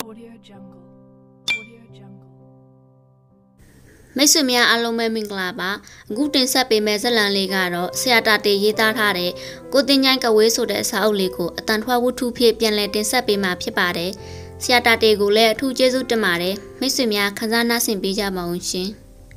မိတ်ဆွေများအားလုံးပဲမင်္ဂလာပါအခုတင်ဆက်ပေးမယ့်ဇာတ်လမ်းလေးကတော့ဆရာတာတေရေးသားထားတဲ့ကိုတင်ញိုင်းကဝေးဆိုတဲ့စာအုပ်လေးကိုအတန်ထွားဝတ္ထုဖြစ်ပြန်လည်တင်ဆက်ပေးမှာဖြစ်ပါတယ်ဆရာတာတေကိုလည်းအထူးကျေးဇူးတင်ပါတယ်မိတ်ဆွေများခန်းစားနားဆင်ပေးကြပါဦးရှင်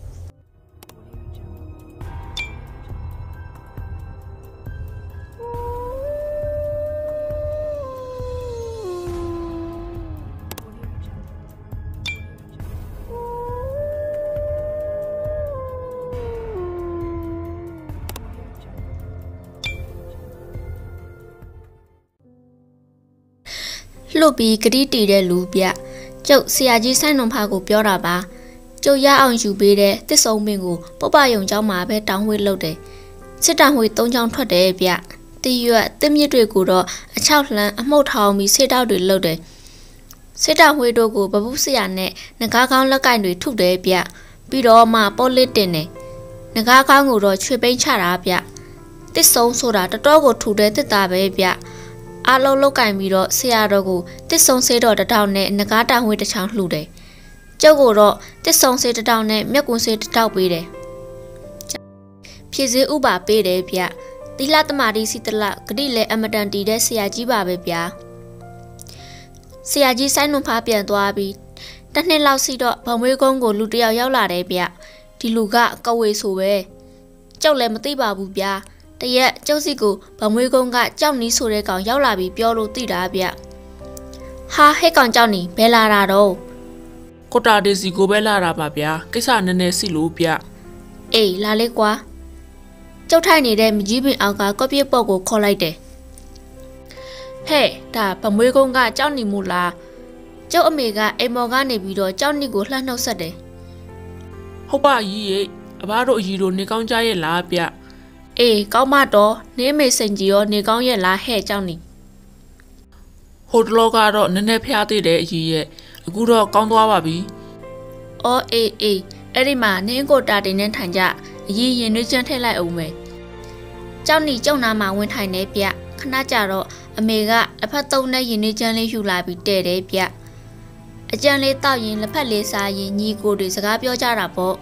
လှုပ်ပြီးဂတိတည်တဲ့လူပြကျုပ်ဆရာကြီးဆိုင်နှုံဖာကိုပြောတာပါကျုပ်ရအောင်ယူပေးတဲ့တစ်စုံပင်ကိုပုပ္ပယုံကျောင်းမှာပဲတောင်းဝှေ့လုပ်တယ်စစ်တောင်ဝှေ့၃ချောင်းထွက်တယ်ဗျတရွက်တစ်မြစ်တွေကိုတော့အချောက်လှမ်းအမှုတ်ထောင်ပြီးစစ်တောက်တွေလုပ်တယ်စစ်တောင်ဝှေ့တို့ကိုပပုဆရာနဲ့ငကားကောင်းလက်ကင်တွေထုတယ်ဗျပြီးတော့မှပေါ်လစ်တင်တယ်ငကားကောင်းကိုတော့ချွေပိန်းချတာဗျတစ်စုံဆိုတာတတော်ကိုထူတဲ့တစ်သားပဲဗျအားလုံးလောက်ကင်ပြီးတော့ဆရာတော်ကိုတစ်ဆုံဆေးတော်တစ်ထောင်နဲ့ငကားတောင်ဝှေ့တစ်ချောင်းလှူတယ်။ကျုပ်ကိုတော့တစ်ဆုံဆေးတစ်ထောင်နဲ့မြက်ကွန်ဆေးတစ်ထောက်ပေးတယ်။ဖြည့်စည်းဥပါပေးတယ်ဗျ။သီလသမารီစီတလဂတိလည်းအမတန်တည်တဲ့ဆရာကြီးပါပဲဗျာ။ဆရာကြီးဆိုင်းနှုံဖားပြန်သွားပြီးတစ်နှစ်လောက်စီတော့ဗမွေးကုန်းကိုလူတစ်ယောက်ရောက်လာတယ်ဗျ။ဒီလူကကဝေဆိုပဲ။ကျုပ်လည်းမသိပါဘူးဗျာ။တရက်ကျုပ်စီကိုဗမွေးကုန်းကကြောက်နီးဆိုတဲ့ကောင်ရောက်လာပြီးပြောလို့သိတာဗျဟာဟဲ့ကောင်ကြောက်နီးဘယ်လာတာတော့ကိုတာဒေစီကိုပဲလာတာပါဗျာကိစ္စနည်းနည်းစီလို့ဗျအေးလာလေကွာကျုပ်ထိုင်နေတဲ့မကြီးပင်အောက်ကကော့ပြစ်ပေါ့ကိုခေါ်လိုက်တယ်ဟဲ့ဒါဗမွေးကုန်းကကြောက်နီမို့လားကျုပ်အမေကအိမ်မော်ကနေပြီးတော့ကြောက်နီကိုလှမ်းနှုတ်ဆက်တယ်ဟုတ်ပါကြီးရဲ့အဘတို့အကြီးတို့နေကောင်းကြရဲ့လားဗျအေးကောင်းမတော့နေမေစိန်ကြီးရောနေကောင်းရဲ့လားဟဲ့ကြောက်နေဟိုတလောကတော့နည်းနည်းဖျားသေးတယ်အကြီးရဲ့အခုတော့ကောင်းသွားပါပြီအော်အေးအဲ့ဒီမှာနင်းကိုတာတင်နဲ့ထိုင်ကြအကြီးရင်နှွေးချမ်းထည့်လိုက်အောင်မယ်ကြောက်နေကျုံနာမှာဝင်ထိုင်နေဗျခဏကြာတော့အမေကလက်ဖက်သုံးနဲ့ရင်နှွေးချမ်းလေးယူလာပြီးတဲ့တယ်ဗျအကြံလေးတောက်ရင်လက်ဖက်လေးစားရင်ညီကိုတွေစကားပြောကြတာပေါ့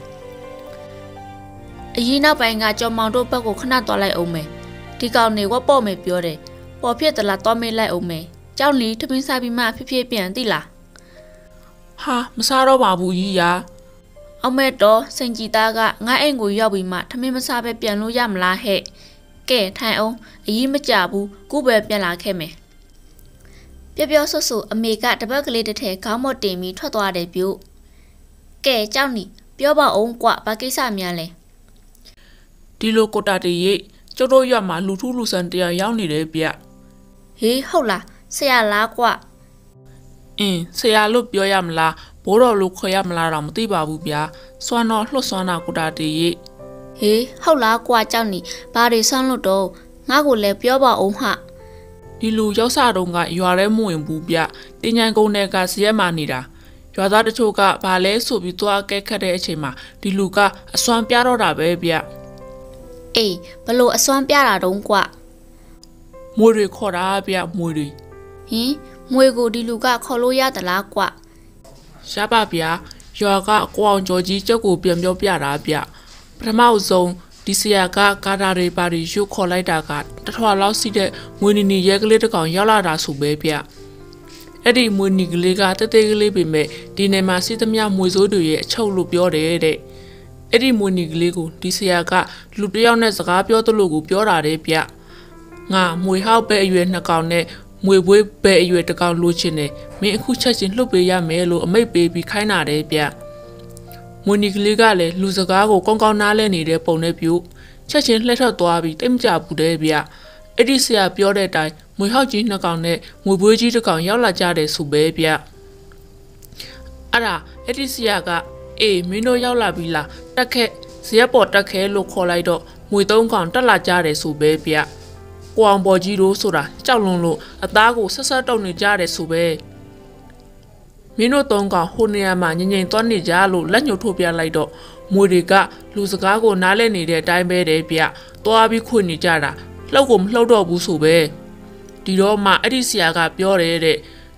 အရင်နောက်ပိုင်းကကြော်မောင်တို့ဘက်ကိုခဏသွားလိုက်အောင်မယ်ဒီကောင်နေဝက်ပေါ့မယ်ပြောတယ်ပေါ်ဖြစ်သလားသွားမေးလိုက်အောင်မယ်ကြောက်လီထမင်းစားပြီးမှဖြစ်ဖြစ်ပြန်သိလားဟာမစားတော့ပါဘူးကြီးရာအောင်မဲ့တော့စိန်ကြည်သားကငါအိမ်ကိုရောက်ပြီးမှထမင်းမစားပဲပြန်လို့ရမလားဟဲ့ကဲထိုင်အောင်အရင်မကြဘူးခုပဲပြန်လာခဲ့မယ်ပြောဆွဆွအမေကတပတ်ကလေးတစ်ထည်ခေါင်းမော့တင်ပြီးထွက်သွားတယ်ပြုကဲကြောက်နီပြောပါအောင်ကွဘာကိစ္စများလဲဒီလိုကိုတာတေရိတ်ကျုပ်တို့ရွာမှာလူထုလူဆန်တရားရောက်နေတယ်ဗျဟေးဟုတ်လားဆရာလားကွဆရာလို့ပြောရမလားဘိုးတော်လို့ခေါ်ရမလားတော့မသိပါဘူးဗျာစွမ်းတော့လှွတ်စွမ်းတာကိုတာတေရိတ်ဟေးဟုတ်လားကွကြောက်နေဘာတွေဆွမ်းလို့တော့ငါ့ကိုလည်းပြောပါအောင်ဟာဒီလူရောက်စားတုန်းကရွာထဲမဝင်ဘူးဗျတင်ញိုင်ကုန်းထဲကဇရက်မှနေတာရွာသားတချို့ကဘာလဲဆိုပြီးသွားကဲခတ်တဲ့အချိန်မှာဒီလူကအစွမ်းပြတော့တာပဲဗျအေးဘလို့အစွမ်းပြတာတုံးကွမွေတွေခေါ်တာဗျမွေတွေဟင်မွေကိုဒီလူကခေါ်လို့ရသလားကွရပါဗျာရွာကကိုအောင်ကျော်ကြီးကျုပ်ကိုပြန်ပြောပြတာဗျပထမဆုံးဒီဆရာကကာတာတွေပါရီရုပ်ခေါ်လိုက်တာကတထွာလောက်စီတဲ့မွေနီရဲကလေးတစ်ကောင်ရောက်လာတာဆိုပဲဗျအဲ့ဒီမွေနီကလေးကတဲတဲကလေးပဲမဲ့ဒီနေမှာစီသမျှမွေစိုးတွေရဲ့အချုပ်လို့ပြောတယ်တဲ့အဲ့ဒီမွေနီကလေးကိုဒီဆရာကလူတယောက်နဲ့စကားပြောသလိုကိုပြောတာတဲ့ဗျငါမွေဟောက်ပဲအရွယ်နှစ်ကောင်နဲ့မွေပွေးပဲအရွယ်တစ်ကောင်လိုချင်တယ်မင်းအခုချက်ချင်းလှုပ်ပေးရမယ်လို့အမိတ်ပေးပြီးခိုင်းတာတဲ့ဗျမွေနီကလေးကလည်းလူစကားကိုကောင်းကောင်းနားလဲနေတဲ့ပုံနဲ့ပြုချက်ချင်းလှည့်ထွက်သွားပြီးတိတ်မကြဘူးတဲ့ဗျအဲ့ဒီဆရာပြောတဲ့အတိုင်းမွေဟောက်ကြီးနှစ်ကောင်နဲ့မွေပွေးကြီးတစ်ကောင်ရောက်လာကြတယ်ဆိုပဲဗျအဲ့ဒါအဲ့ဒီဆရာကအေးမင်းတို့ရောက်လာပြီလားတက်ခဲ့ဇရက်ပေါ်တက်ခဲလို့ခေါ်လိုက်တော့မွေသုံးကောင်တက်လာကြတယ်ဆိုပဲဗျကိုအောင်ပေါ်ကြီးတို့ဆိုတာကြောက်လွန်လို့အသားကိုဆက်ဆက်တုံနေကြတယ်ဆိုပဲမင်းတို့သုံးကောင်ဟိုနေရာမှာငြိမ်သွားနေကြလို့လက်ညှိုးထိုးပြလိုက်တော့မွေတွေကလူစကားကိုနားလဲနေတဲ့အတိုင်းပဲတဲ့ဗျသွားပြီးခွေနေကြတာလှုပ်ကိုမလှုပ်တော့ဘူးဆိုပဲဒီတော့မှအဲ့ဒီဆရာကပြောတယ်တဲ့သူ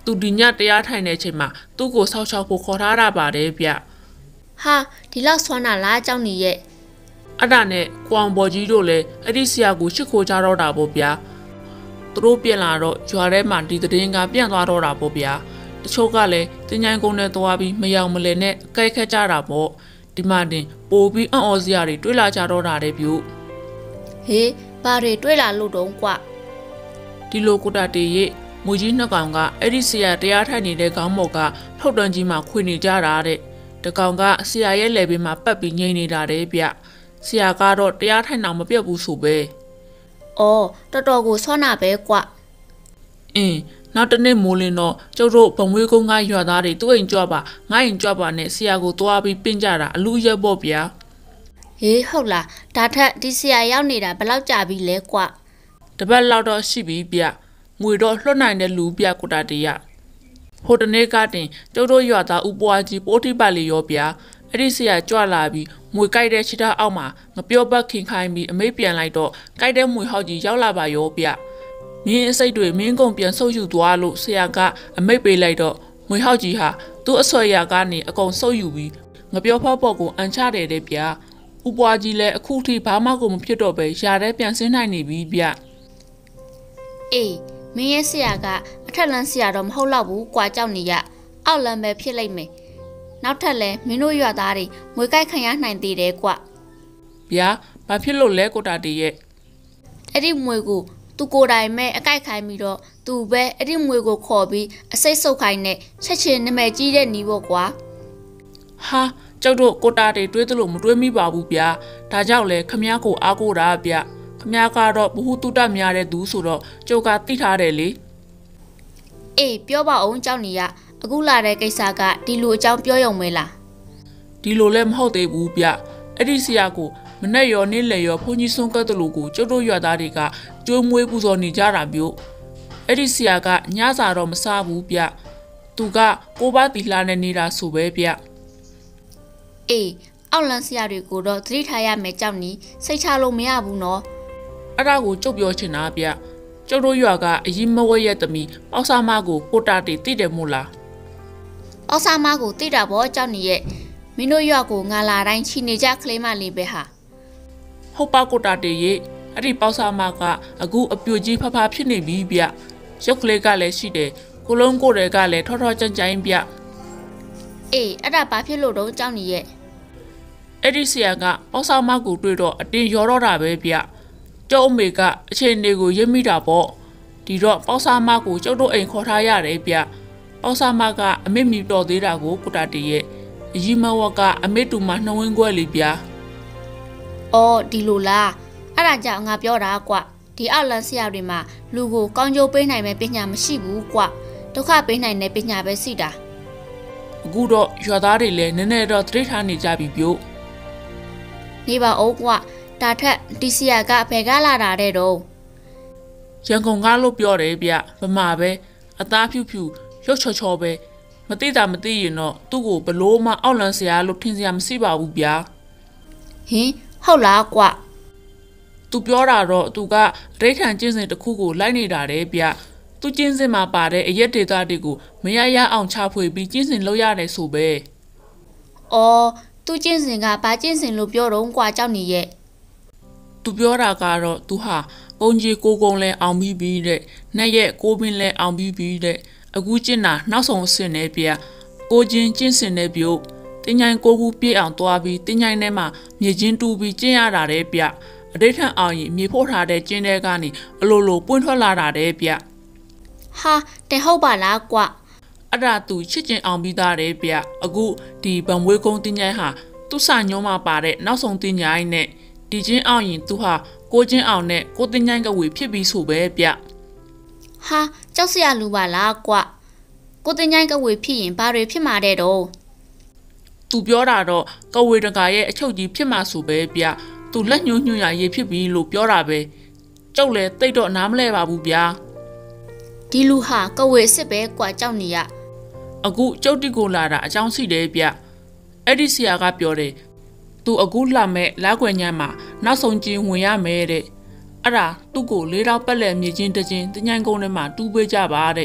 သူဒီညတရားထိုင်တဲ့အချိန်မှာသူ့ကိုဆောက်ရှောက်ဖို့ခေါ်ထားတာပါတယ်ဗျ။ဟာဒီလောက်ဆွမ်းတာလားเจ้าညီရဲ့အဲ့ဒါနဲ့ကိုအောင်ပေါ်ကြီးတို့လည်းအဲ့ဒီဆရာကိုရှစ်ခိုးကြတော့တာပေါ့ဗျာသူတို့ပြန်လာတော့ရွာထဲမှာဒီသတင်းကပြန့်သွားတော့တာပေါ့ဗျာတချို့ကလည်းတင်ញိုင်းကုန်းနဲ့သွားပြီးမရောက်မလဲနဲ့အကဲခက်ကြတာပေါ့ဒီမှတင်ပို့ပြီးအော်စရာတွေတွေးလာကြတော့တာတဲ့ပြုဟေးဘာတွေတွေးလာလို့တုံးကွဒီလိုကိုတာတေရဲ့မူကြီးနှစ်ကောင်ကအဲ့ဒီဆရာတရားထိုင်နေတဲ့ခေါင်းမော်ကထုတ်တန်းကြီးမှာခွေနေကြတာတဲ့တကောင်ကဆရာရဲ့လယ်ဘေးမှာပတ်ပြီးငိမ့်နေတာတဲ့ဗျဆရာကတော့တရားထိုင်အောင်မပြတ်ဘူးဆိုပဲ။အော်တော်တော်ကိုဆွမ်းနာပဲကွ။နောက်တနေ့မိုးလင်းတော့ကျုပ်တို့ဘဝေးကုန်းကရွာသားတွေသူ့အိမ်ကြွပါငါ့အိမ်ကြွပါနဲ့ဆရာကိုသွားပြီးပင့်ကြတာအလူရက်ပေါ့ဗျာ။ဟေးဟုတ်လားဒါထက်ဒီဆရာရောက်နေတာဘယ်လောက်ကြာပြီလဲကွ။တပတ်လောက်တော့ရှိပြီဗျ။ငွေတော့လွှတ်နိုင်တဲ့လူဗျကိုတာတေးရ။ဟိုတနေ့ကတင်ကျုပ်တို့ရွာသားဥပွားကြီးပိုးတိပါလီရောဗျာ။အဲ့ဒီဆရာကြွလာပြီးမွေကြိုက်တဲ့ခြေထောက်အောက်မှာငပြောပတ်ခင်ခိုင်းပြီးအမိတ်ပြန်လိုက်တော့ကြိုက်တဲ့မွေဟောက်ကြီးရောက်လာပါရောဗျမင်းအစိတ်တွေမင်းကုန်ပြန်ဆုပ်ယူသွားလို့ဆရာကအမိတ်ပေးလိုက်တော့မွေဟောက်ကြီးဟာသူ့အဆွဲရာကနေအကုန်ဆုပ်ယူပြီးငပြောဖောက်ပေါ်ကိုအန်ချတယ်တဲ့ဗျဥပွားကြီးလည်းအခုထိဘာမှကိုမဖြစ်တော့ပဲရှာတဲ့ပြန်ဆင်းနိုင်နေပြီဗျအေးမင်းရဲ့ဆရာကအထက်လန်းဆရာတော့မဟုတ်တော့ဘူးကွာကြောက်နေရအောက်လန်းပဲဖြစ်လိုက်မယ်နောက်ထပ်လဲမင်းတို့ရွာသားတွေမွေကြိုက်ခံရနိုင်သေးတယ်ကွဗျာဘာဖြစ်လို့လဲကိုတာတေရဲ့အဲ့ဒီမွေကိုသူကိုယ်တိုင်မဲ့အကြိုက်ခိုင်းပြီးတော့သူပဲအဲ့ဒီမွေကိုခေါ်ပြီးအစိတ်ဆုပ်ခိုင်းနဲ့ချက်ချင်းနမဲကြီးတဲ့နီးပေါ့ကွာဟာကျုပ်တို့ကိုတာတေတွေးသလိုမတွေးမိပါဘူးဗျာဒါကြောင့်လဲခမ ्या ကိုအားကိုးတာဗျခမ ्या ကတော့ဘ ഹു တုတများတဲ့သူဆိုတော့ကျုပ်ကသိထားတယ်လေအေးပြောပါအောင်ကြောက်နေရအခုလာတဲ့ကိစ္စကဒီလိုအကြောင်းပြောရုံပဲလားဒီလိုလည်းမဟုတ်သေးဘူးဗျအဲ့ဒီဆရာကိုမနဲ့ရောနေ့လေရောဘုန်းကြီးစွန့်ကတ်တလူကိုကျုပ်တို့ရွာသားတွေကကျိုးမွေးပူဇော်နေကြတာမျိုးအဲ့ဒီဆရာကညစာတော့မစားဘူးဗျသူကကိုပါတီလာနဲ့နေတာဆိုပဲဗျအေးအောက်လန်းဆရာတွေကိုတော့သတိထားရမယ်ကြောက်နီစိတ်ချလို့မရဘူးနော်အဲ့ဒါကိုကျုပ်ပြောချင်တာဗျကျုပ်တို့ရွာကအရင်မဝဲရဲ့တမီပေါဆာမကိုကိုတာတီသိတယ်မို့လားပေါဆာမကိုသိတာပေါ့ကြောက်နီရဲ့မင်းတို့ရွာကိုငါလာတိုင်းချီနေကြကလေးမလေးပဲဟာဟုတ်ပါကိုတာတေရဲ့အဲ့ဒီပေါဆာမကအခုအပြူကြီးဖဖဖြစ်နေပြီဗျရုပ်ကလေးကလည်းရှိတယ်ကိုလုံးကိုတွေကလည်းထောထောကြမ်းကြမ်းဗျအေးအဲ့ဒါဘာဖြစ်လို့တော့ကြောက်နေရဲ့အဲ့ဒီဆရာကပေါဆာမကိုတွေ့တော့အတင်းရောတော့တာပဲဗျကျုပ်အမေကအချိန်တွေကိုရစ်မိတာပေါ့ဒီတော့ပေါဆာမကိုကျုပ်တို့အိမ်ခေါ်ထားရတယ်ဗျပေါဆာမကအမေမိတော်သေးတာကိုကိုတာတေရဲ့အကြီးမဝကအမေတူမနှဝင်းခွဲလေးဗျာအော်ဒီလိုလားအဲ့ဒါကြောင့်ငါပြောတာကွဒီအောက်လန်းဆရာတွေမှာလူကိုကောင်းကျိုးပေးနိုင်မဲ့ပညာမရှိဘူးကွဒုက္ခပေးနိုင်တဲ့ပညာပဲရှိတာအခုတော့ရွာသားတွေလည်းနည်းနည်းတော့သတိထားနေကြပြီပြို့နေပါဦးကွဒါထက်ဒီဆရာကဘယ်ကလာတာတဲ့တော့ရန်ကုန်ကလို့ပြောတယ်ဗျဗမာပဲအသားဖြူဖြူရုပ်ချောချောပဲမသိတာမသိရင်တော့သူ့ကိုဘလို့မှအောက်လန်းဆရာလို့ထင်စရာမရှိပါဘူးဗျာဟင်ဟုတ်လားကွသူပြောတာတော့သူကရိဋ္ဌံကျင့်စဉ်တစ်ခုကိုလိုက်နေတာတဲ့ဗျသူကျင့်စဉ်မှာပါတဲ့အရက်ဒေတာတွေကိုမရရအောင်ချဖွေပြီးကျင့်စဉ်လုပ်ရတယ်ဆိုပဲအော်သူကျင့်စဉ်ကဘာကျင့်စဉ်လို့ပြောတော့ကွာကြောက်နေရဲ့သူပြောတာကတော့သူဟာကုန်းကြီးကိုကုန်းလဲအောင်ပြီးပြီးတဲ့နှစ်ရက်ကိုပင်လဲအောင်ပြီးပြီးတဲ့အခုကျင့်တာနောက်ဆုံးအဆင့်နဲ့ဗျကိုချင်းကျင့်စဉ်နဲ့ပြုတ်တင်ញိုင်းကိုကူပြေးအောင်သွားပြီးတင်ញိုင်းထဲမှာမြေချင်းတူပြီးကျင့်ရတာတဲ့ဗျအတိတ်ထန်အောင်ရင်မြေဖို့ထားတဲ့ကျင်းတဲ့ကနေအလိုလိုပွင့်ထွက်လာတာတဲ့ဗျဟာတဲ့ဟုတ်ပါလားကွအဲ့ဒါသူချစ်ကျင်အောင်ပြီးသားတဲ့ဗျအခုဒီဗံမွေးကုန်းတင်ញိုင်းဟာသူ့စာညုံးမှာပါတဲ့နောက်ဆုံးတင်ញိုင်းနဲ့ဒီချင်းအောင်ရင်သူဟာကိုချင်းအောင်နဲ့ကိုတင်ញိုင်းကဝေဖြစ်ပြီးဆိုပဲဗျဟာကြောက်စရာလူပါလားကွကိုတင်ញိုင်းကဝေဖြစ်ရင်ဘာတွေဖြစ်မှာတဲ့တော့သူပြောတာတော့ကဝေတကာရဲ့အချုပ်ကြီးဖြစ်မှာဆိုပဲဗျသူလက်ညှိုးညွှန်ရရေးဖြစ်ပြီးလို့ပြောတာပဲကျုပ်လည်းတိတ်တော့နားမလဲပါဘူးဗျာဒီလူဟာကဝေစစ်ပဲကွာကြောက်နေရအခုကျုပ်တိကိုလာတာအကြောင်းရှိတယ်ဗျအဲ့ဒီဆရာကပြောတယ်သူအခုလှမဲ့လားခွေညမ်းမှာနောက်ဆုံးကျင်းဝင်ရမယ်တဲ့အဲ့ဒါသူ့ကို၄တော့ပက်လက်မြေချင်းတချင်းတင်ញိုင်းကုန်းထဲမှာတူးပေးကြပါတဲ့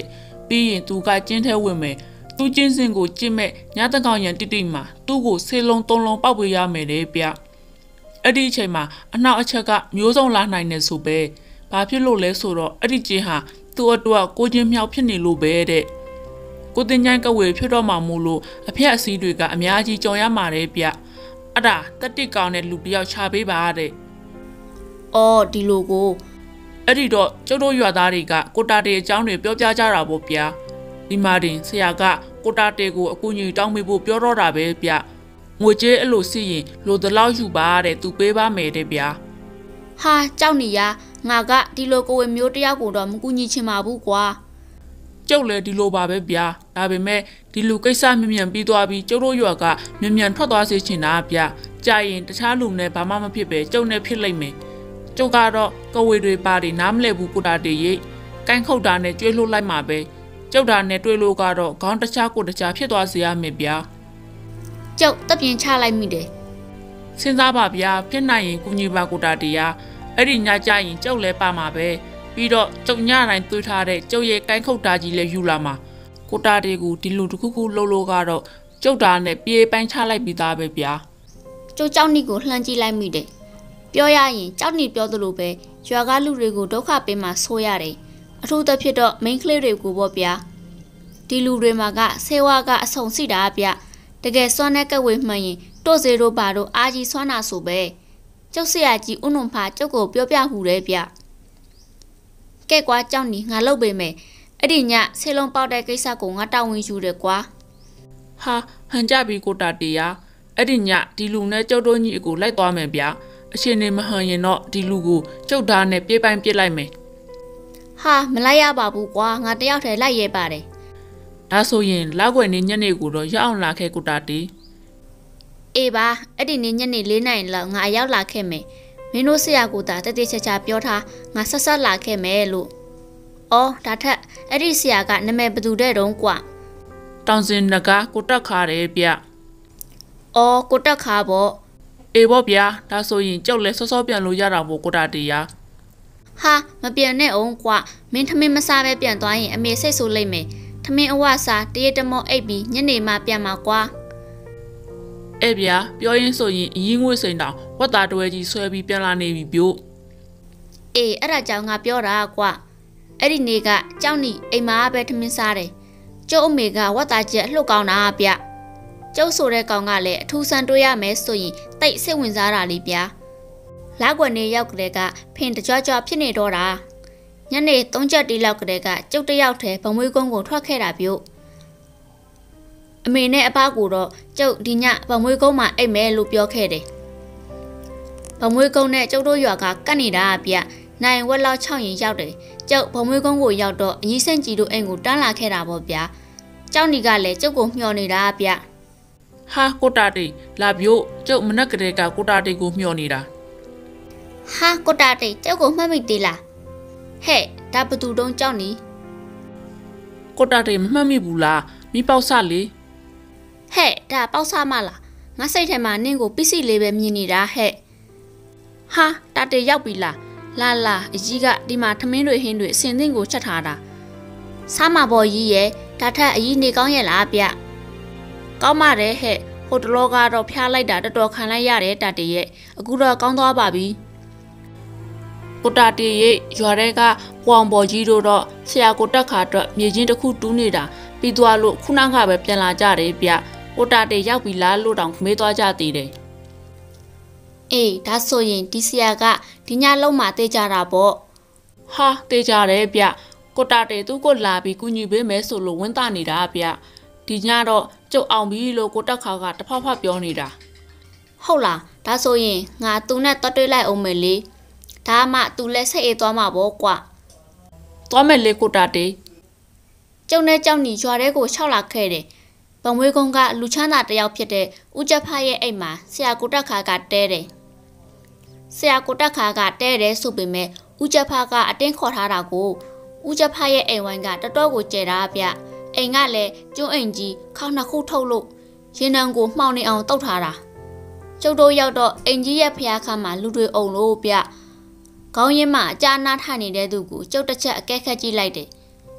ပြီးရင်သူကကျင်းထဲဝင်မယ်သူကျင်းစင်ကိုကျင့်မဲ့ညတကောင်ရန်တိတိမှာသူ့ကိုဆေးလုံး၃လုံးပောက်ပေးရမယ်တဲ့ဗျအဲ့ဒီအချိန်မှာအနောက်အချက်ကမျိုးစုံလာနိုင်နေဆိုပဲဘာဖြစ်လို့လဲဆိုတော့အဲ့ဒီကျင်းဟာသူ့အတွက်ကိုချင်းမြောက်ဖြစ်နေလို့ပဲတဲ့ကိုတင်ញိုင်းကဝေဖြစ်တော့မှမို့လို့အဖက်အစည်းတွေကအများကြီးကြော်ရမှာတဲ့ဗျအဲ့ဒါတက်တိကောင်တဲ့လူတယောက်ချပေးပါတဲ့အော်ဒီလိုကိုအဲ့ဒီတော့ကျုပ်တို့ရွာသားတွေကကိုတာတေအကြောင်းတွေပြောပြကြတာပေါ့ဗျာဒီမှာတင်ဆရာကကိုတာတေကိုအကူအညီတောင်းပေးဖို့ပြောတော့တာပဲဗျငွေကြေးအဲ့လိုစီရင်လိုတလောက်ယူပါတဲ့သူပေးပါမယ်တဲ့ဗျာဟာကြောက်နေရငါကဒီလိုကိုဝေမျိုးတယောက်ကိုတော့မကူညီချင်ပါဘူးကွာကျုပ်လည်းဒီလိုပါပဲဗျာဒါပေမဲ့ဒီလူကိစ္စမြ мян ပြီးသွားပြီးကျုပ်တို့ရွာကမြ мян ထွက်သွားစေချင်တာဗျာကြာရင်တခြားလူနဲ့ဘာမှမဖြစ်ပဲကျုပ်နဲ့ဖြစ်လိမ့်မယ်ကျုပ်ကတော့ကဝေတွေပါတွေနားမလဲဘူးကိုတာတေရိတ်ကိုင်းခုတ်တာနဲ့ကျွေးလို့လိုက်မှာပဲကျုပ်တာနဲ့တွေ့လို့ကတော့ခေါင်းတခြားကိုတခြားဖြစ်သွားစေရမယ်ဗျာကျုပ်တပ်ပြင်ချလိုက်မိတယ်စဉ်းစားပါဗျာဖြစ်နိုင်ရင်ကုညီပါကိုတာတေရအဲ့ဒီညကြရင်ကျုပ်လည်းပါမှာပဲပြီးတော့ကျုပ်ညတိုင်းတွေးထားတဲ့ကျုပ်ရဲ့ကိုင်းခုတ်တာကြီးလည်းယူလာမှာကိုတာတေကိုဒီလူတစ်ခုခုလှုပ်လို့ကတော့ကျုပ်တာနဲ့ပြေးပိုင်းချလိုက်ပြီးသားပဲဗျာကျုပ်ကြောက်နီကိုလှမ်းကြည့်လိုက်မိတယ်ပြောရရင်ကြောက်နီပြောသလိုပဲရွာကလူတွေကိုဒုက္ခပေးမှဆိုးရတယ်အထူးသဖြင့်တော့မိန်းကလေးတွေကိုပေါ့ဗျာဒီလူတွေမှာကဆေးဝါးကအဆုံစီတာဗျတကယ်စွမ်းတဲ့ကဝေမှန်ရင်တို့စေတို့ပါတို့အာကြီးစွမ်းတာဆိုပဲကျုပ်ဆရာကြီးဦးနုံဖာကျုပ်ကိုပြောပြဟူတယ်ဗျကဲကွာကြောက်နီငါလုပ်ပေးမယ်အဲ့ဒီညဆေးလုံးပေါက်တဲ့ကိစ္စကိုငါတာဝန်ယူတယ်ကွာဟာဟန်ကြပြီကိုတာတေရအဲ့ဒီညဒီလူနဲ့ကျုပ်တို့ညီအကိုလိုက်သွားမယ်ဗျအရှင်နေမဟန်ရင်တော့ဒီလူကိုကျုပ်သားနဲ့ပြေးပိုင်းပြစ်လိုက်မယ်ဟာမလိုက်ရပါဘူးကွာငါတယောက်တည်းလိုက်ရဲပါတယ်ဒါဆိုရင်လောက်ွယ်နေညနေကိုတော့ရောက်အောင်လာခဲ့ကိုတာတေအေးပါအဲ့ဒီနေ့ညနေ4နာရီလောက်ငါရောက်လာခဲ့မယ်မင်းတို့ဆရာကိုသာတတိချာချာပြောထားငါဆက်ဆက်လာခဲ့မယ်လို့အော်ဒါထက်အဲ့ဒီဆရာကနာမည်ဘယ်သူတဲ့တုံးကွာတောင်စင်နဂါကိုတက်ခါတယ်ဗျအော်ကိုတက်ခါပေါ့အေးပေါ့ဗျာဒါဆိုရင်ကျုပ်လည်းစောစောပြန်လို့ရတာပေါ့ကိုတာတေရဟာမပြန်နဲ့အောင်ကွာမင်းထမင်းမစားပဲပြန်သွားရင်အမေစိတ်ဆိုးလိမ့်မယ်ထမင်းအဝစားတရတမောအိပ်ပြီးညနေမှပြန်မှာကွာအေးဗျာပြောရင်းဆိုရင်အရင်ငွေစိန်တောင်ဝတ်သားတွဲကြီးဆွဲပြီးပြန်လာနေပြီပြို့အေးအဲ့ဒါကြောင့်ငါပြောတာကွာအဲ့ဒီနေ့ကကြောက်နီအိမ်မှာပဲထမင်းစားတယ်ကျုပ်အမေကဝတ်သားချက်လှုပ်ကောင်းတာဗျကျုပ်ဆိုတဲ့ကောင်ကလည်းအထူးဆန်းတွေးရမယ်ဆိုရင်တိတ်စိတ်ဝင်စားတာလေးဗျာလောက်ွယ်နေရောက်ကလေးကဖင်တကြွကြွဖြစ်နေတော့တာညနေ3ချက်တီလောက်ကလေးကကျုပ်တယောက်တည်းဗမွေးကုန်းကိုထွက်ခဲ့တာပြုတ်အမေနဲ့အဖကိုတော့ကျုပ်ဒီညဗမွေးကုန်းမှာအိတ်မဲလို့ပြောခဲ့တယ်ဗမွေးကုန်းနဲ့ကျုပ်တို့ရွာကကတ်နေတာဗျနိုင်ဝက်လောက်6ရင်ရောက်တယ်ကျုပ်ဗမွေးကုန်းကိုရောက်တော့အကြီးစန့်ကြီးတို့အိမ်ကိုတန်းလာခဲ့တာပေါ့ဗျာကျောင်းဒီကလည်းကျုပ်ကိုမျှော်နေတာဗျဟာကိုတာတေလာပြို့ကျုပ်မနက်ကလေးကကိုတာတေကိုမျှော်နေတာဟာကိုတာတေကျုပ်ကိုမှတ်မိသေးလားဟဲ့ဒါဘသူတုံးကြောက်နီကိုတာတေမမှတ်မိဘူးလားမိပေါက်ဆလေဟဲ့ဒါပေါက်ဆမလားငါစိတ်ထဲမှာနင့်ကိုပစ္စည်းလေးပဲမြင်နေတာဟဲ့ဟာတာတေရောက်ပြီလားလာအကြီးကဒီမှာထမင်းတွေဟင်းတွေအစင်သင်းကိုချက်ထားတာစားမှာပေါ်ကြီးရဲ့ဒါထက်အကြီးနေကောင်းရဲ့လားဗျကောင်းပါတယ်ဟဲ့ဟိုတလောကတော့ဖျားလိုက်တာတော်တော်ခံလိုက်ရတယ်တာတေရဲ့အခုတော့ကောင်းသွားပါပြီကိုတာတေရဲ့ရွာထဲကပွန်ပေါ်ကြီးတို့တော့ဆရာကိုတက်ခါအတွက်မြေချင်းတစ်ခုတူးနေတာပြီးသွားလို့ခုနကပဲပြန်လာကြတယ်ဗျကိုတာတေရောက်ပြီလားလို့တောင်မေးသွားကြသေးတယ်အေးဒါဆိုရင်ဒီဆရာကဒီညလုံးမှာတေးကြတာပေါ့ဟာတေးကြတယ်ဗျကိုတာတေသူ့ကိုလာပြီးကူညီပေးမယ်ဆိုလို့ဝန်တာနေတာဗျဒီညတော့ကျုပ်အောင်ပြီလို့ကိုတက်ခါကတဖက်ဖက်ပြောနေတာဟုတ်လားဒါဆိုရင်ငါသူနဲ့တွတ်လိုက်အောင်မယ်လေဒါမှသူလည်းစိတ်အေးသွားမှာပေါ့ကွာသွားမယ်လေကိုတာတေကျုံနဲ့ကြောက်နီရွာထဲကို6လခဲ့တယ်ဗမွေးကုန်းကလူချမ်းသာတယောက်ဖြစ်တဲ့ဦးကျဖရဲ့အိမ်မှာဆရာကိုတက်ခါကတဲတယ်ဆရာကိုတက်ခါကတဲတယ်ဆိုပေမဲ့ဦးကျဖကအတင်းခေါ်ထားတာကိုဦးကျဖရဲ့အိမ်ဝိုင်းကတော်တော်ကိုကျဲတာဗျအိမ်ကလည်းကျွန်းအိမ်ကြီးခေါင်းနှစ်ခုထုတ်လို့ရင်နံကိုမှောင်နေအောင်တုတ်ထားတာကျုပ်တို့ရောက်တော့အိမ်ကြီးရဲ့ဖျားခါမှာလူတွေအုံလို့ဗျခေါင်းရင်းမှာအကြာနာထိုင်နေတဲ့သူကိုကျုပ်တစ်ချက်အကဲခတ်ကြည့်လိုက်တယ်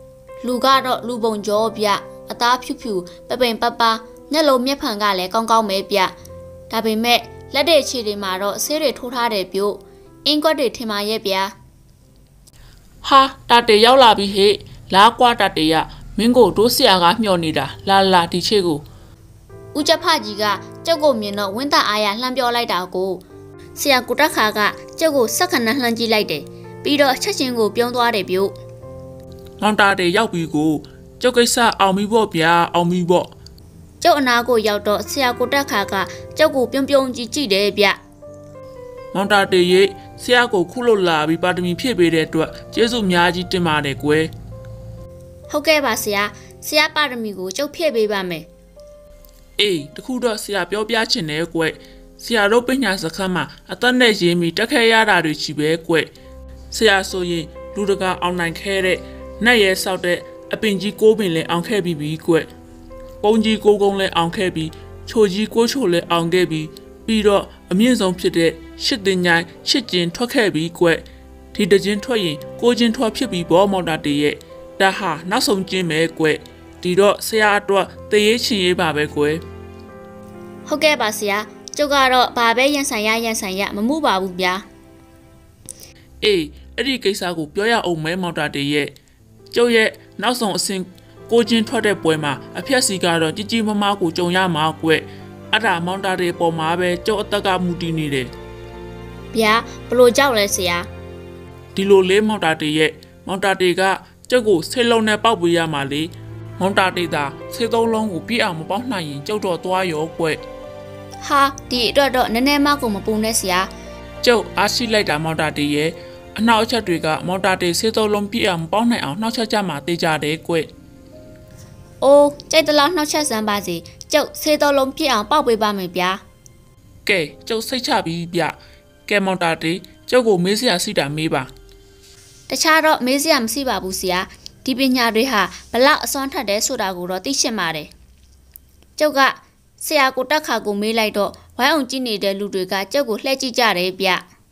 လူကတော့လူပုံကြောဗျအသားဖြူဖြူပပင်ပပမျက်လုံးမျက်ဖန်ကလည်းကောင်းကောင်းပဲဗျဒါပေမဲ့လက်တွေခြေတွေမှာတော့ဆေးတွေထိုးထားတယ်ပြုတ်အင်းကွက်တွေထင်ပါရဲ့ဗျာဟာတာတေရောက်လာပြီဟေ့လာကွာတာတေရမင်းကိုတို့ဆရာကမျှော်နေတာလာဒီချေကိုဦးချက်ဖကြီးကကျုပ်ကိုမြင်တော့ဝင်းသားအားရလှမ်းပြောလိုက်တာကိုဆရာကိုတက်ခါကကျုပ်ကိုစက္ကန့်နဲ့လှမ်းကြည့်လိုက်တယ်ပြီးတော့ချက်ချင်းကိုပြုံးသွားတယ်ပြုတ်မောင်တာတေရောက်ပြီကိုကျုပ်ကိစ္စအောင်ပြီပေါ့ဗျာအောင်ပြီပေါ့ကျုပ်အနာကိုရောက်တော့ဆရာကိုတက်ခါကကျုပ်ကိုပြုံးကြည့်တယ်ဗျမောင်တာတေရဲ့ဆရာကိုခုလို့လာပြီးပါတမီဖြည့်ပေးတဲ့အတွက်ကျေးဇူးများကြီးတင်ပါတယ်ကွယ်ဟုတ်ကဲ့ပါဆရာပါရမီကိုကျုပ်ဖြည့်ပေးပါမယ်အေးတခုတော့ဆရာပြောပြချင်တယ်ကွယ်ဆရာတို့ပညာစခန်းမှာအသက်နဲ့ရင်းပြီးတက်ခဲရတာတွေချီပဲကွယ်ဆရာဆိုရင်လူတကာအောင်နိုင်ခဲတဲ့နတ်ရဲဆောက်တဲ့အပင်ကြီးကိုးပင်လည်းအောင်ခဲ့ပြီးကွယ်ပုံကြီးကိုကုန်းလည်းအောင်ခဲ့ပြီးချိုကြီးကိုချိုလည်းအောင်ခဲ့ပြီးတော့အမြင့်ဆုံးဖြစ်တဲ့ရှစ်တင်ញိုင်းရှစ်ကျင်ထွက်ခဲ့ပြီးကွယ်ဒီတခြင်းထွက်ရင်ကိုချင်းထွက်ဖြစ်ပြီးဘောမော်တာတေရဲ့ဒါဟာနောက်ဆုံးကျင်းပဲကွယ်ဒီတော့ဆရာအတွက်တရေချင်ရေးပါပဲကွယ်ဟုတ်ကဲ့ပါဆရာကျုပ်ကတော့ဘာပဲရန်ဆိုင်ရမမှုပါဘူးဗျာအေးအဲ့ဒီကိစ္စကိုပြောရအောင်မဲမော်တာတေရဲ့ကျုပ်ရဲ့နောက်ဆုံးအဆင့်ကိုချင်းထွက်တဲ့ပွဲမှာအဖြက်စီကတော့ကြီးမားကိုကြုံရမှာကွယ်အဲ့ဒါမောင်တာတေပေါ်မှာပဲကျုပ်အသက်ကမူတည်နေတယ်ဗျာဘလို့ကြောက်လဲဆရာဒီလိုလေးမောင်တာတေရဲ့မောင်တာတေကကျုပ်ကိုဆေးလုံးနဲ့ပေါက်ပေးရမှာလေမောင်တာတေသာဆေးသုံးလုံးကိုပြည့်အောင်မပေါက်နိုင်ရင်ကျုပ်တော့သွားရောကွယ်ဟာဒီအတွက်တော့နည်းနည်းမှကိုမပူနဲ့ဆရာကျုပ်အားရှိလိုက်တာမောင်တာတေရဲ့အနောက်အချက်တွေကမောင်တာတေဆေးသုံးလုံးပြည့်အောင်မပေါက်နိုင်အောင်နှောက်ချက်ကြမှာတေးကြတယ်ကွယ်အိုးကြိတ်တလားနှောက်ချက်စမ်းပါစီကျုပ်ဆေးသုံးလုံးပြည့်အောင်ပေါက်ပေးပါမယ်ဗျာကဲကျုပ်စိတ်ချပြီးဗျကဲမောင်တာတေကျုပ်ကိုမေးစရာရှိတာမေးပါတခြားတော့မေးစရာမရှိပါဘူးဆရာဒီပညာတွေဟာဘလောက်အစွမ်းထက်တယ်ဆိုတာကိုတော့သိရှင်းပါတယ်ကျုပ်ကဆရာကိုတက်ခါကိုမေးလိုက်တော့ဝိုင်းအောင်ကြည့်နေတဲ့လူတွေကကျုပ်ကိုလှည့်ကြည့်ကြတယ်ဗျ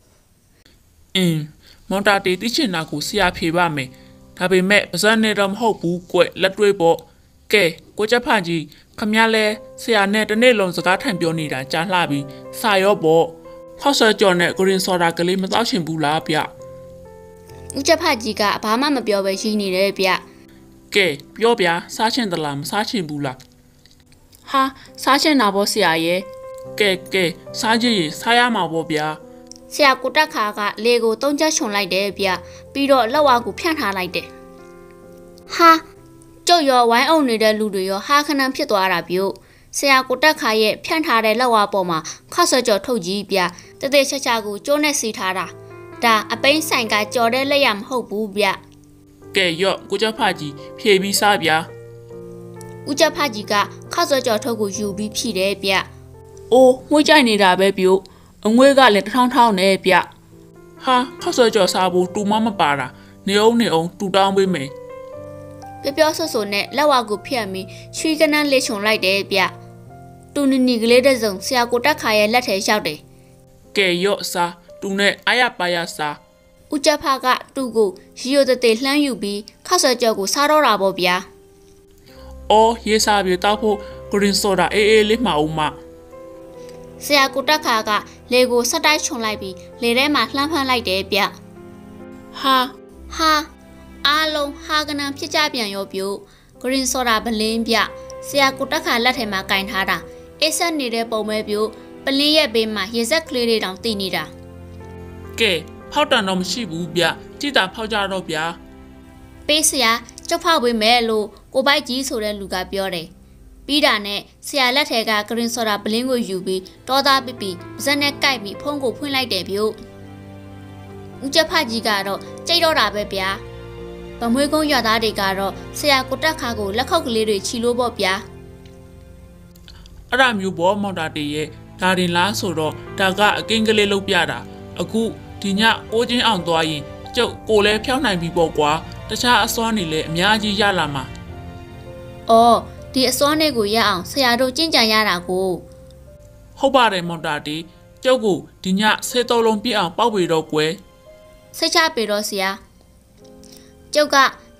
မောင်တာတေသိချင်တာကိုဆရာဖြေပါမယ်ဒါပေမဲ့ပါဇက်နဲ့တော့မဟုတ်ဘူးကွလက်တွေးပေါ့ကဲကိုချက်ဖကြီးခမရလဲဆရာနဲ့တနေ့လုံးစကားထိုင်ပြောနေတာကြားလှပြီးစာရောပေါ့ဟော့ဆာကျော်နဲ့ဂရင်းဆော်ဒါကလေးမသောက်ချင်ဘူးလားဗျဦးချက်ဖကြီးကဘာမှမပြောပဲရှိနေတယ်ဗျကဲပြောဗျစားချင်သလားမစားချင်ဘူးလားဟာစားချင်တာပေါ့ဆရာရဲ့ကဲစားကြည့်ရင်စားရမှာပေါ့ဗျာဆရာကိုတက်ခါကလေကိုသုံးချက်ခြုံလိုက်တယ်ဗျပြီးတော့လက်ဝါကိုဖြန့်ထားလိုက်တယ်ဟာကျုပ်ရောဝိုင်းအောင်နေတဲ့လူတွေရောဟာခဏဖြစ်သွားတာပြုတ်ဆရာကိုတက်ခါရဲ့ဖြန့်ထားတဲ့လက်ဝါပေါ်မှာခါဆွဲကြော်ထုတ်ကြည့်ဗျတသေးချာချာကိုကျိုးနဲ့စီထားတာဒါအပိန်းဆိုင်ကကြော်တဲ့လက်ရမဟုတ်ဘူးဗျကဲရော့ကိုချက်ဖကြီးဖြေပြီးစားဗျာဦးချက်ဖကြီးကခါဆွဲကြော်ထုတ်ကိုယူပြီးဖြည့်တယ်ဗျအိုးငွေကြိုက်နေတာပဲပြုတ်အငွေကလည်း1000နဲ့ဗျဟာခါဆွဲကြော်စားဖို့တူမပါတာနေအောင်တူတောင်းပေးမယ်ပြောဆိုနဲ့လက်ဝါကိုဖြတ်ပြီးရွှေကနန်းလေးချုံလိုက်တယ်ဗျတူနီကလေးတဲ့စုံဆရာကိုတက်ခါရဲ့လက်ထဲရောက်တယ်ကဲရော့စားတူနဲ့အာရပါရစားဦးချက်ဖကတူကိုရီယိုတလှမ်းယူပြီးခါဆွဲကြော်ကိုစားတော့တာပေါ့ဗျာအော်ရေးစားပြီးတောက်ဖို့ဂရင်းဆိုဒါအေးလေးမှအောင်မဆရာကိုတက်ခါကလေကိုဆက်တိုက်ခြုံလိုက်ပြီးလေထဲမှာလှမ်းဖမ်းလိုက်တယ်ဗျဟာအားလုံးဟာကနံဖြစ်ကြပြန်ရောပြုတ်ဂရင်းဆော်ဒါပလင်းပြဆရာကိုတက်ခါလက်ထဲမှာကင်ထားတာအေးဆက်နေတဲ့ပုံပဲပြုတ်ပလင်းရဲ့ဘေးမှာရေစက်ကလေးတွေတောင်တည်နေတာကဲဖောက်တန်တော့မရှိဘူးဗျကြည်တာဖောက်ကြတော့ဗျပေးဆရာကျုပ်ဖောက်ပေးမယ်လို့ကိုပိုက်ကြီးဆိုတဲ့လူကပြောတယ်ပြီးတာနဲ့ဆရာလက်ထဲကဂရင်းဆော်ဒါပလင်းကိုယူပြီးတောသားပပဇက်နဲ့ကိုက်ပြီးဖုံးကိုဖွင့်လိုက်တယ်ပြုတ်ဦးချက်ဖကြီးကတော့ကြိတ်တော့တာပဲဗျာဗမွေးကုန်းရွာသားတွေကတော့ဆရာကိုတက်ခါကိုလက်ခုပ်ကလေးတွေချီလို့ပေါ့ဗျာအဲ့ဒါမျိုးဘောမောင်တာတေရဲ့ဒါရင်လားဆိုတော့ဒါကအကင်းကလေးလုပ်ပြတာအခုဒီညအိုးချင်းအောင်သွားရင်ကျုပ်ကိုလည်းဖြောင်းနိုင်ပြီပေါ့ကွာတခြားအစွမ်းတွေလည်းအများကြီးရလာမှာအော်ဒီအစွမ်းတွေကိုရအောင်ဆရာတို့ကြင်ကြံရတာကိုဟုတ်ပါတယ်မောင်တာတေကျုပ်ကိုဒီညဆေးသုံးလုံးပြည့်အောင်ပေါက်ပေတော့ကွယ်စိတ်ချပေတော့ဆရာကျုပ်က